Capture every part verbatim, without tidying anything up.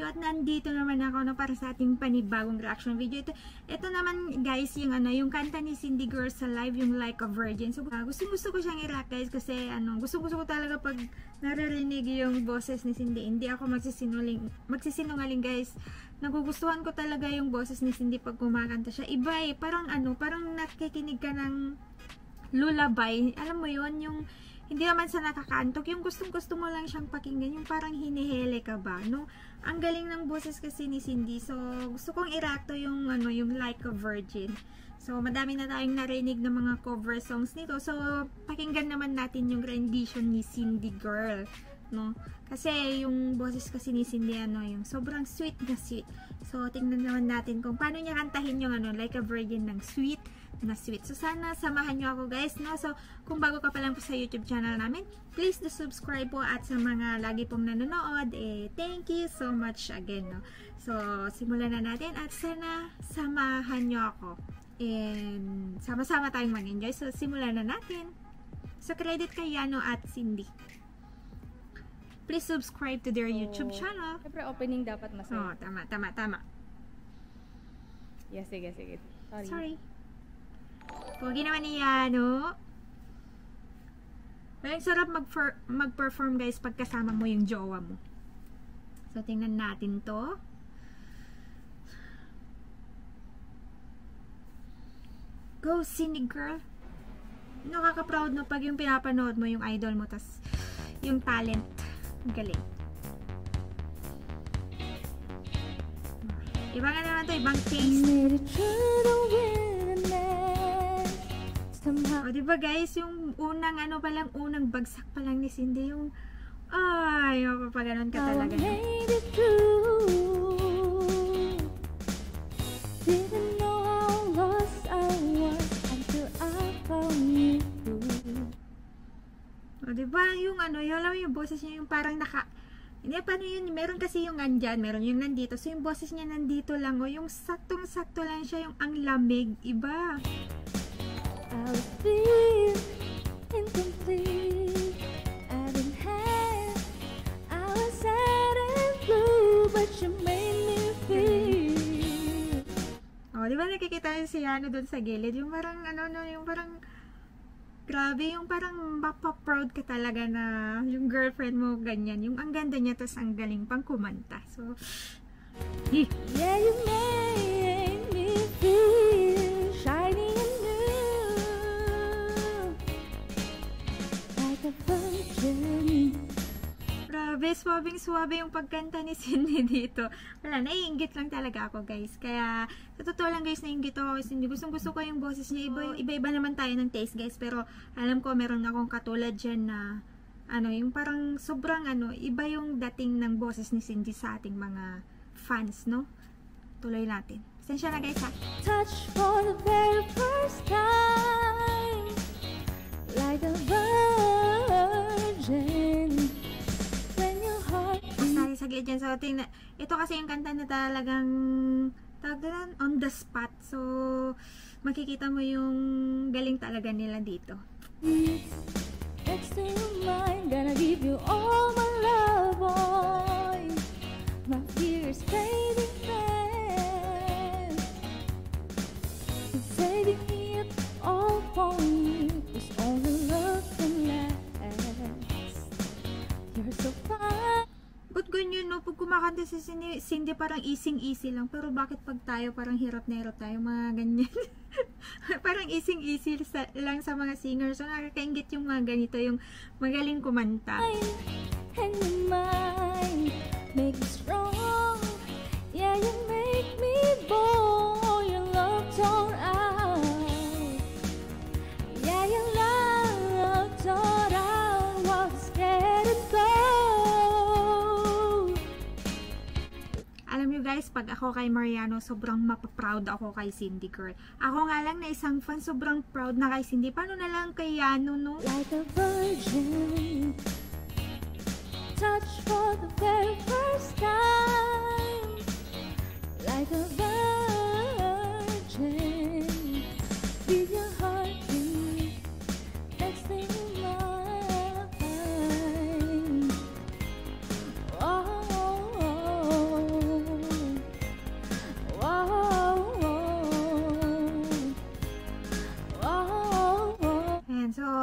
at nandito naman ako no, para sa ating panibagong reaction video. Ito, ito naman guys, yung ano, yung kanta ni Cindy Girl sa live, yung Like a Virgin. So, uh, gusto gusto ko siyang i-react guys kasi ano, gusto gusto ko talaga pag naririnig yung boses ni Cindy. Hindi ako magsisinungaling, magsisinungaling guys. Nagugustuhan ko talaga yung boses ni Cindy pag kumakanta siya. Iba eh, parang ano, parang nakikinig ka ng lullaby. Alam mo yon, yung hindi naman sa nakakantok, yung gustong-gusto mo lang siyang pakinggan, yung parang hinihele ka ba, no? Ang galing ng boses kasi ni Cindy. So, gusto kong i-react yung, ano, yung Like a Virgin. So, madami na tayong narinig ng mga cover songs nito. So, pakinggan naman natin yung rendition ni Cindy Girl, no? Kasi yung boses kasi ni Cindy, ano, yung sobrang sweet na sweet. So, tingnan naman natin kung paano niya kantahin yung, ano, Like a Virgin ng sweet na sweet. So, sana samahan nyo ako guys, no? So, kung bago ka pa lang po sa YouTube channel namin, please do subscribe po, at sa mga lagi pong nanonood, eh, thank you so much again, no? So, simulan na natin at sana samahan nyo ako. And, sama-sama tayong mag-enjoy. So, simulan na natin. So, credit kay Yano at Cindy. Please subscribe to their YouTube Oh, channel. Siyempre, opening dapat masaya. Oh, tama, tama, tama. Yes, sige, sige. Sorry. Sorry. Pogi naman niya, no? Pero sarap mag-perform guys pagkasama mo yung jowa mo. So, tingnan natin to. Go, Cindy Girl. Nakaka-proud no pag yung pinapanood mo yung idol mo, tas yung talent. Galing. Iba nga naman to, ibang taste. O, diba guys, yung unang ano pa lang, unang bagsak pa lang ni Cindy, yung ay, mapapaganon ka talaga. O, diba, yung ano, yung alam mo yung boses niya, yung parang naka, hindi, paano yun, meron kasi yung andyan, meron yung nandito, so yung boses niya nandito lang, o, yung saktong-sakto lang siya, yung ang lamig, iba. I was feel incomplete. I didn't have. I was sad and blue, but you made me feel. Oh, di ba nakikita yung si Yano doon sa gilid? Yung parang ano no, yung parang grabe, yung parang mapa-proud ka talaga na yung girlfriend mo ganyan. Yung ang ganda niya, tas ang galing pang kumanta. So, eh. Yeah, you made me feel shiny and new, like a virgin. Grabe, swabing-swabe yung pagkanta ni Cindy dito. Wala, naiinggit lang talaga ako guys. Kaya, sa totoo lang guys, naiinggit ako kasi Cindy. Gustong gusto ko yung boses niya. Iba-iba naman tayo ng taste guys. Pero, alam ko, meron akong katulad dyan na, ano, yung parang sobrang, ano, iba yung dating ng boses ni Cindy sa ating mga fans, no? Tuloy natin. Pasensya na guys ha. Touch for the very first time, like a virgin. Saglit dyan. So, tingnan. Ito kasi yung kanta na talagang tawag doon, on the spot. So, makikita mo yung galing talaga nila dito. Next to mine, gonna give you all my love, boy. My fears fading fast. It's saving me up all for you. It's all the love can last. You're so fine. Ba't ganyan, no? Pag kumakanta si Cindy, Cindy parang easy-easy lang. Pero bakit pag tayo parang hirap na hirap tayo? Mga ganyan. Parang easy-easy lang sa mga singers. So, nakakaingit yung mga ganito. Yung magaling kumanta. And your mind make me strong. Yeah, you make me bold. Your love torn out. Yeah, your love torn out. Was scared and go. Alam nyo guys, pag ako kay Mariano, sobrang mapaproud ako kay Cindy Girl. Ako nga lang na isang fan, sobrang proud na kay Cindy. Paano na lang kay Yano, no? Like a virgin, touch for the very first time. Like a virgin, feel your heart beat next thing in mine. Oh, oh, oh.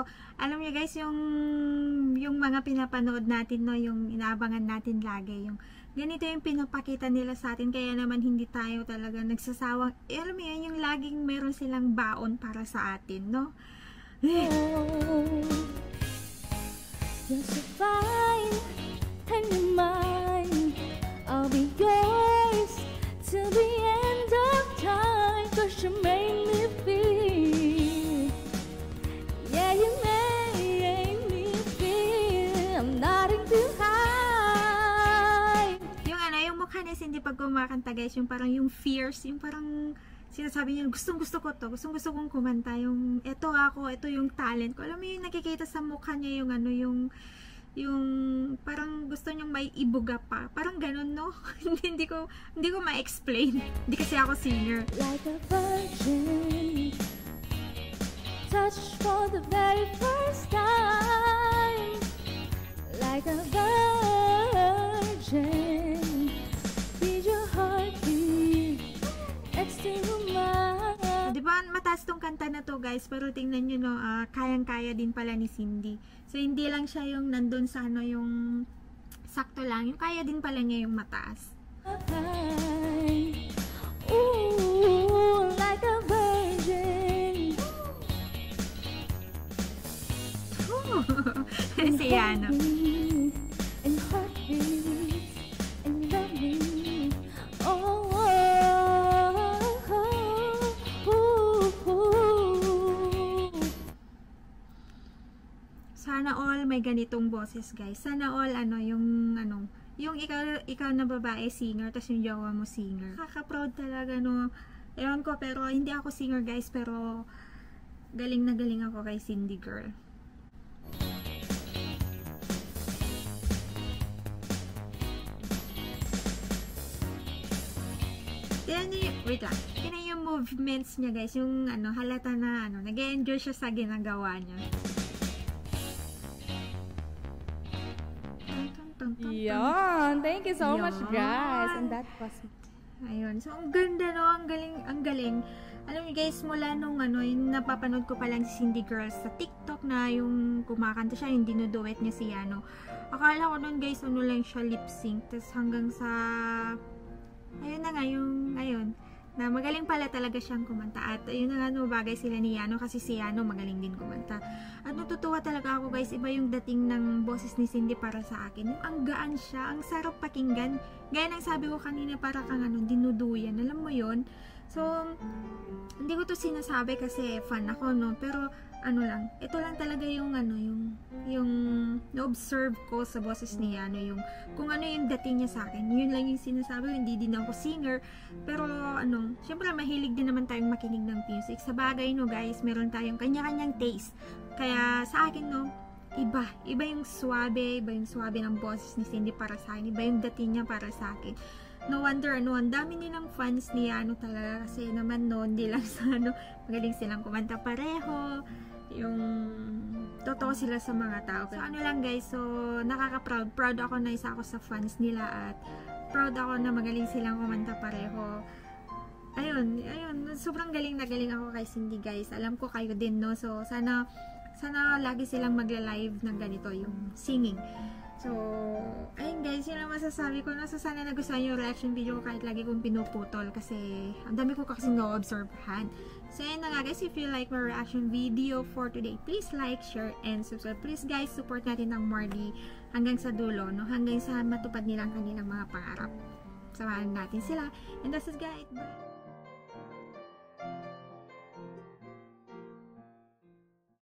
alam niyo guys, yung yung mga pinapanood natin, no, yung inaabangan natin lagi, yung ganito yung pinapakita nila sa atin, kaya naman hindi tayo talaga nagsasawang, eh, alam mo yun, yung laging meron silang baon para sa atin, no? You're so fine, and you're mine. I'll be yours till the end of time. Cause you make me feel, yeah, you make me feel I'm nothing too high. Yung ano, yung mukha ni Cindy pag kumakanta guys, yung parang yung fierce, yung parang sinasabi niya, gustong gusto ko to, gustong gusto kong kumanta, yung eto ako, ito yung talent ko. Alam mo yung nakikita sa mukha niya, yung ano, yung yung parang gusto niyang may ibuga pa, parang ganun, no? hindi, hindi ko hindi ko ma-explain, hindi kasi ako singer. Like a virgin, touched for the very first time. Like a virgin, feel your heartbeat next to mine. Di ba mataas tong kanta na to guys, pero tingnan nyo, no, uh, kayang-kaya din pala ni Cindy. So hindi lang siya yung nandun sa ano, yung sakto lang, yung kaya din pala niya yung mataas. Ooh, like a virgin. Si ano. And heartbeat and loving. Oh, oh, oh, oh. Sana all may ganitong boses guys. Sana all ano, yung ano, yung ikaw, ikaw na babae singer, tapos yung jowa mo singer. Kaka-proud talaga, no. Ewan ko, pero hindi ako singer guys, pero galing na galing ako kay Cindy girl. Yan yung, wait lang, yan yung movements niya guys, yung ano, halata na ano, nag-enjoy siya sa ginagawa niya. Yan, thank you so Yan. much guys. And that was Ayun, so ang ganda, no, ang galing, ang galing. Alam niyo guys, mula nung ano, yung napapanood ko pa lang si Cindy Girls sa TikTok na yung kumakanta siya, yung dinuduet niya si ano. Akala ko nun guys, ano lang siya lip sync, tapos hanggang sa ayun na nga, yung ngayon, na magaling pala talaga siyang kumanta. At ayun na nga, no, bagay sila ni Yano kasi si Yano magaling din kumanta. At natutuwa talaga ako guys, iba yung dating ng boses ni Cindy para sa akin. Yung ang gaan siya, ang sarap pakinggan. Gaya ng sabi ko kanina, para kang ano, dinuduyan. Alam mo yon. So, hindi ko to sinasabi kasi fan ako, no, pero ano lang, ito lang talaga yung ano, yung yung na-observe ko sa boses niya, ano, yung kung ano yung dating niya sa akin. Yun lang yung sinasabi, hindi din ako singer, pero ano, syempre mahilig din naman tayong makinig ng music. Sa bagay, no guys, meron tayong kanya-kanyang taste. Kaya sa akin, no, iba, iba yung swabe, iba yung swabe ng boses ni Cindy para sa akin, iba yung dating niya para sa akin. No wonder, ano, ang dami nilang fans ni ano talaga, kasi naman, no, hindi lang sa ano, magaling silang kumanta pareho, yung totoo sila sa mga tao. So ano lang guys, so nakaka-proud, proud ako na isa ako sa fans nila, at proud ako na magaling silang kumanta pareho. Ayun, ayun, sobrang galing na galing ako kay Cindy guys. Alam ko kayo din, no, so sana sana lagi silang magla-live ng ganito, yung singing. So, ayun guys, yun ang masasabi ko. Nasa sana nagustuhan yung reaction video ko kahit lagi kong pinuputol kasi ang dami ko kasi na-observehan. So, ayun na nga guys, if you like my reaction video for today, please like, share, and subscribe. Please guys, support natin ng Mardy hanggang sa dulo, no? Hanggang sa matupad nilang kanilang mga pangarap. Samahan natin sila. And that's it guys. Bye!